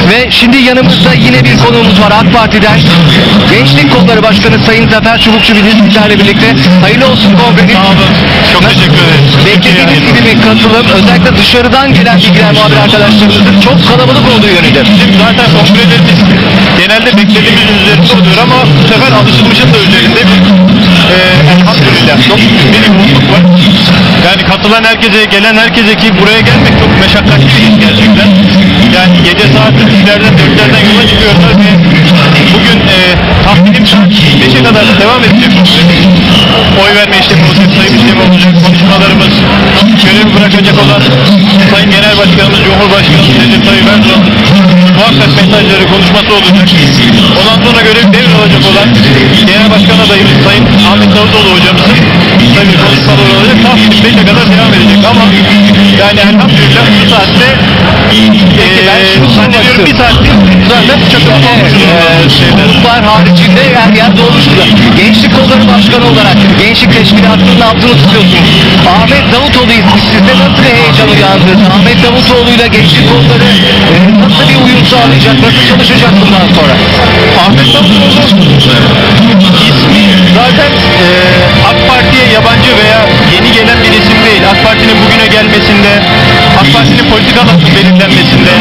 Ve şimdi yanımızda yine bir konuğumuz var AK Parti'den. Gençlik Kolları Başkanı Sayın Zafer Çubukçu bizlerle birlikte. Hayırlı olsun kongreniz. Sağ olun. Çok teşekkür ederiz. Beklediğiniz gibi bir katılım, özellikle dışarıdan gelen bilgiler muhabir arkadaşlarımızın çok kalabalık olduğu yönünde. Bizim zaten kongrelerimiz genelde beklediğimiz üzerinde oluyor ama bu sefer alışılmışın da üzerinde elhamdülillah çok bir yoğunluk var. Yani katılan herkese, gelen herkese, ki buraya gelmek çok meşakkatli bir iş gerçekten. Yani gece saat 3'lerden 4'lerden yola çıkıyorlar ve bugün tahminim saat 5'e kadar devam edecek. Oy verme işlemi olacak, sayım işlemi olacak, konuşmalarımız, görevi bırakacak olan Sayın Genel Başkanımız, Cumhurbaşkanımız Recep Tayyip Erdoğan muhakkak mesajları, konuşması olacak. Ondan sonra görev devralacak olan Genel Başkan adayımız Sayın Ahmet Davutoğlu hocamızın tabii konuşmaları olacak. Tahminim 5'e kadar devam edecek ama yani elhamdülillah bu saatte zannediyorum bir saatte zaten çakımız olmuş. Gruplar haricinde her yer dolmuş da. Gençlik Kolları Başkanı olarak Gençlik Teşkilatı'nın altını tutuyorsunuz. Ahmet Davutoğlu ismi sizde nasıl bir heyecan uyandırdı? Ahmet Davutoğlu ile Gençlik Kolları nasıl bir uyum sağlayacak, nasıl çalışacak bundan sonra? Ahmet Davutoğlu ismi zaten AK Parti'ye yabancı veya yeni gelen bir isim değil. AK Parti'nin bugüne gelmesinde, AK Parti'nin politikalarının belirlenmesinde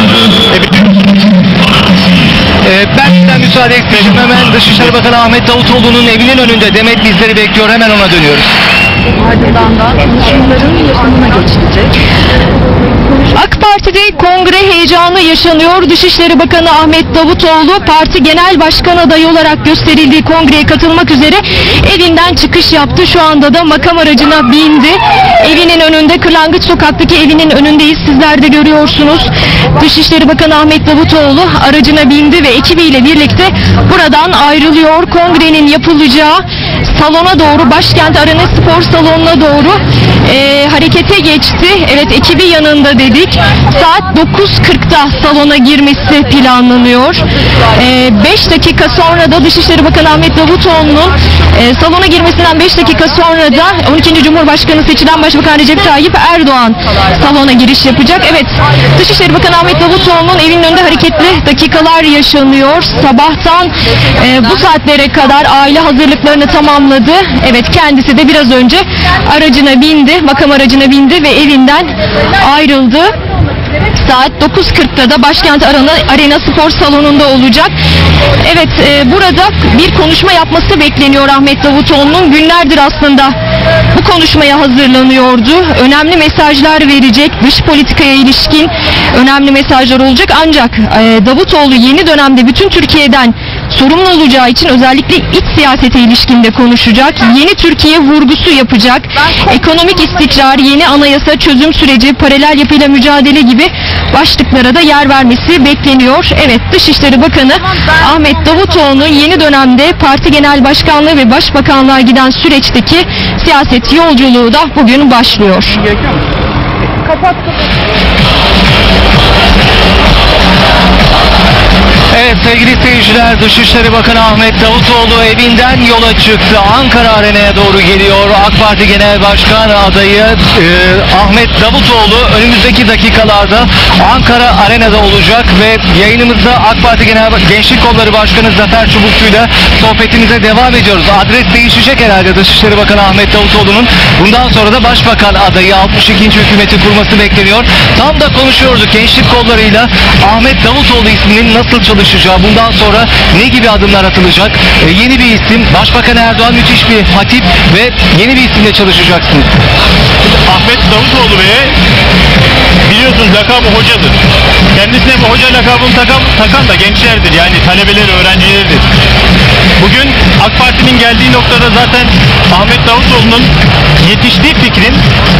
Ben sizden müsaade isteyeceğim. Hemen Dışişleri Bakanı Ahmet Davutoğlu'nun evinin önünde Demet bizleri bekliyor. Hemen ona dönüyoruz. Ardından da konuşmaların yaşamına geçilecek. AK Parti'de kongre heyecanı yaşanıyor. Dışişleri Bakanı Ahmet Davutoğlu parti genel başkan adayı olarak gösterildiği kongreye katılmak üzere evinden çıkış yaptı. Şu anda da makam aracına bindi. Evinin önünde, Kırlangıç Sokak'taki evinin önündeyiz. Sizler de görüyorsunuz. Dışişleri Bakanı Ahmet Davutoğlu aracına bindi ve ekibiyle birlikte buradan ayrılıyor. Kongrenin yapılacağı salona doğru, Başkent Arena Spor Salonu'na doğru harekete geçti. Evet, ekibi yanında dedik. Saat 9.40'da salona girmesi planlanıyor. 5 dakika sonra da Dışişleri Bakanı Ahmet Davutoğlu'nun salona girmesinden 5 dakika sonra da 12. Cumhurbaşkanı seçilen Başbakan Recep Tayyip Erdoğan salona giriş yapacak. Evet, Dışişleri Bakanı Ahmet Davutoğlu'nun evinin önünde hareketli dakikalar yaşanıyor. Sabahtan bu saatlere kadar aile hazırlıklarını tamamladı. Evet, kendisi de biraz önce aracına bindi, makam aracına bindi ve evinden ayrıldı. Saat 9.40'da da Başkent Arena Spor Salonu'nda olacak. Evet, burada bir konuşma yapması bekleniyor Ahmet Davutoğlu'nun. Günlerdir aslında bu konuşmaya hazırlanıyordu. Önemli mesajlar verecek, dış politikaya ilişkin önemli mesajlar olacak. Ancak Davutoğlu yeni dönemde bütün Türkiye'den sorumlu olacağı için özellikle iç siyasete ilişkinde konuşacak. Yeni Türkiye vurgusu yapacak. Ekonomik istikrar, yeni anayasa, çözüm süreci, paralel yapıyla mücadele gibi başlıklara da yer vermesi bekleniyor. Evet, Dışişleri Bakanı Ahmet Davutoğlu'nun yeni dönemde parti genel başkanlığı ve başbakanlığa giden süreçteki siyaset yolculuğu da bugün başlıyor. Evet sevgili seyirciler, Dışişleri Bakanı Ahmet Davutoğlu evinden yola çıktı. Ankara Arena'ya doğru geliyor. AK Parti Genel Başkan adayı Ahmet Davutoğlu önümüzdeki dakikalarda Ankara Arena'da olacak ve yayınımızda AK Parti Gençlik Kolları Başkanı Zafer Çubukçu'yla sohbetimize devam ediyoruz. Adres değişecek herhalde Dışişleri Bakanı Ahmet Davutoğlu'nun. Bundan sonra da Başbakan adayı 62. hükümeti kurması bekleniyor. Tam da konuşuyorduk Gençlik Kolları'yla Ahmet Davutoğlu isminin nasıl çalışacağı, bundan sonra ne gibi adımlar atılacak, yeni bir isim, Başbakan Erdoğan müthiş bir hatip ve yeni bir isimle çalışacaksınız. Ahmet Davutoğlu Bey'e biliyorsunuz lakabı hocadır. Kendisine bu hoca lakabını takan da gençlerdir, yani talebeler, öğrencilerdir. Bugün AK Parti'nin geldiği noktada zaten Ahmet Davutoğlu'nun yetiştiği fikrin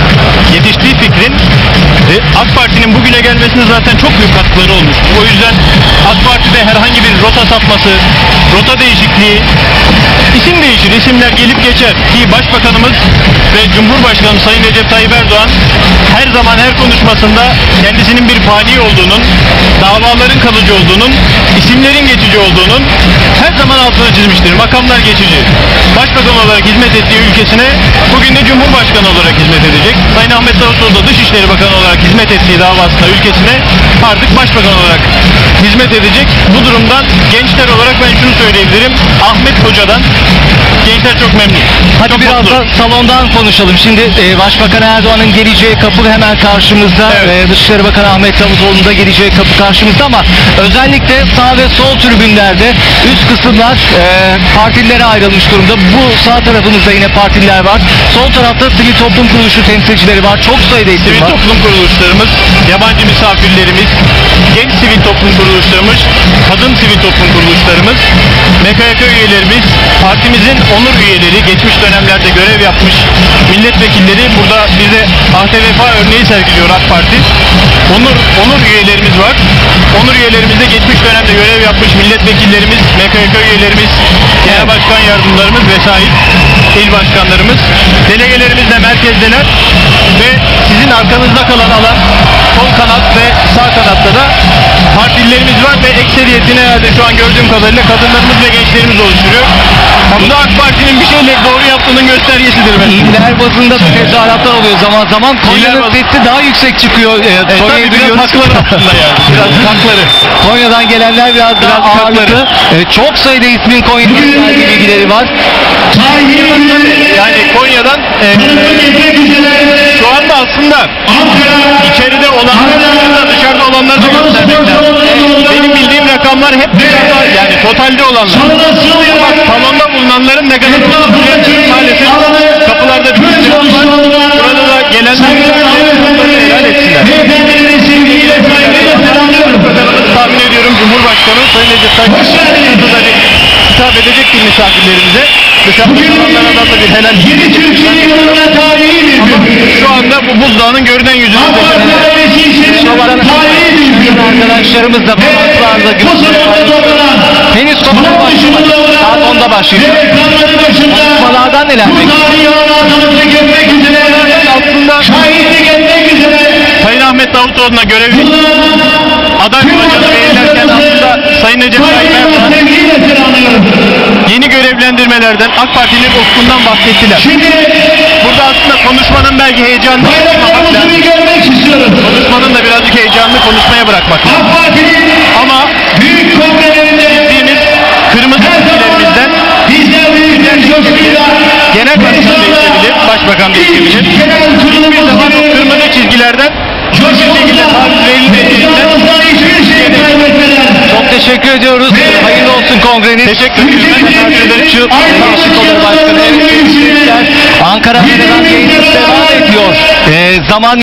AK Parti'nin bugüne gelmesine zaten çok büyük katkıları olmuş. O yüzden AK Parti'de herhangi bir rota sapması, rota değişikliği, isim değişir, isimler gelip geçer ki Başbakanımız ve Cumhurbaşkanımız Sayın Recep Tayyip Erdoğan her zaman her konuşmasında kendisinin bir fani olduğunun, davaların kalıcı olduğunun, isimlerin geçici olduğunun her zaman altını çizmiştir. Makamlar geçici. Başbakan olarak hizmet ettiği ülkesine bugün de Cumhurbaşkanı olarak hizmet edecek. Sayın Ahmet Davutoğlu da Dışişleri Bakanı olarak hizmet ettiği davasında ülkesine artık Başbakan olarak hizmet hizmet edecek. Bu durumdan gençler olarak ben şunu söyleyebilirim. Ahmet Hoca'dan gençler çok memnun. Hadi Çok biraz mutlu. da salondan konuşalım. Şimdi Başbakan Erdoğan'ın geleceği kapı hemen karşımızda. Evet. Dışişleri Bakanı Ahmet Davutoğlu'nun da geleceği kapı karşımızda ama özellikle sağ ve sol tribünlerde üst kısımlar partililere ayrılmış durumda. Bu sağ tarafımızda yine partililer var. Sol tarafta sivil toplum kuruluşu temsilcileri var. Çok sayıda isim Sivil var. toplum kuruluşlarımız, yabancı misafirlerimiz, genç sivil toplum kuruluşlarımız, kadın sivil toplum kuruluşlarımız, MKYK üyelerimiz, partimizin onur üyeleri, geçmiş dönemlerde görev yapmış milletvekilleri burada bize ahde vefa örneği sergiliyor AK Parti. Onur üyelerimiz var. Onur üyelerimizde geçmiş dönemde görev yapmış milletvekillerimiz, MKYK üyelerimiz, genel başkan yardımcılarımız vesaire, il başkanlarımız, delegelerimiz de merkezdeler ve sizin arkanızda kalan alan sol kanat ve sağ kanatta da partililerimiz var ve ekseriyetini herhalde şu an gördüğüm kadarıyla kadınlarımız ve gençlerimiz oluşturuyor. Bu da AK Parti'nin bir şeyleri doğru yaptığının göstergesidir bence. İller bazında da tezahüratlar oluyor zaman zaman. Konya'nın bazı- sesi daha yüksek çıkıyor. Tabii Konya'yı biraz biliyoruz. hakları aslında yani. Biraz hakları. Konya'dan gelenler biraz daha Biraz ağırlıklı. hakları. Çok sayıda ismin Konya'dan geldiği bilgileri var. Yani Konya'dan şu anda aslında içeride olanlar dışarıda olanları da göstermek lazım. Benim bildiğim rakamlar hep dışarıda yani totalde olanlar. Ama salonda bulunanların ne kadar olduğunu maalesef kapılarda bir sürü var. Burada da gelenler helal etsinler. Tahmin ediyorum Cumhurbaşkanı Sayın Recep Tayyip Erdoğan da bir hitap edecektir misafirlerimize. Dışarıda olanlardan da bir helal. Şu anda bu buzdağının görünen yüzünü Arkadaşlarımız da parmaklarla henüz konuşma başlamadı. Saat 10'da başlıyor. Konuşmalardan neler bekliyor? aslında Sayın Ahmet Davutoğlu'na görevi aday olacağını belirlerken aslında Sayın Recep Tayyip Erdoğan yeni görevlendirmelerden AK Parti'nin ufkundan bahsettiler. Burada aslında konuşmanın belki heyecanını konuşmamak lazım. Konuşmanın da birazcık heyecanını konuşmaya bırakmak lazım. Ama bildiğimiz kırmızı çizgilerimizden genel başkan değişebilir, başbakan değişebilir. Hiçbir zaman o kırmızı çizgilerden şu şekilde taviz verilmediğinden Çok teşekkür ediyoruz. Hayırlı olsun kongreniz. Teşekkür ederim. Şu Gençlik Odası Başkanı Ankara Arena'dan yayınımız devam ediyor. Zaman